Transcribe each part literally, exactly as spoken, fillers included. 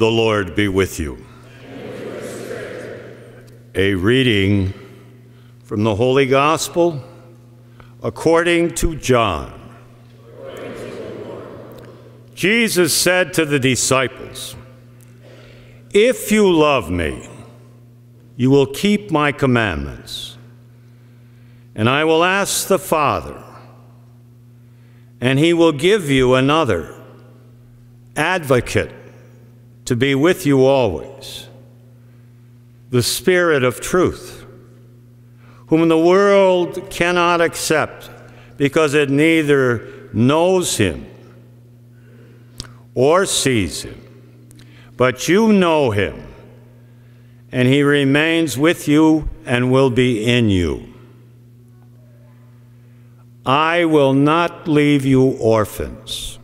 The Lord be with you. A reading from the Holy Gospel according to John. Jesus said to the disciples, "If you love me, you will keep my commandments, and I will ask the Father, and he will give you another advocate to be with you always, the Spirit of truth, whom the world cannot accept because it neither knows him or sees him. But you know him, and he remains with you and will be in you. I will not leave you orphans.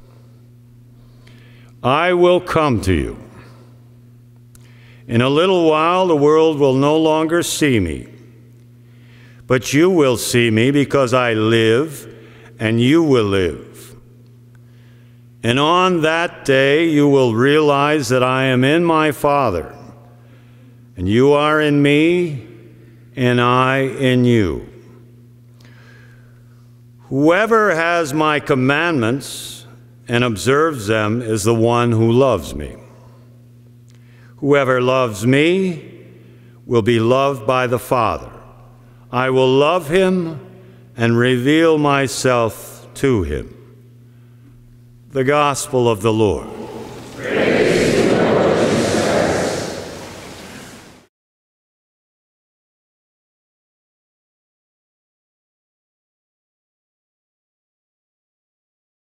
I will come to you. In a little while the world will no longer see me, but you will see me because I live, and you will live. And on that day you will realize that I am in my Father, and you are in me, and I in you. Whoever has my commandments and observes them is the one who loves me. Whoever loves me will be loved by the Father. I will love him and reveal myself to him." The Gospel of the Lord.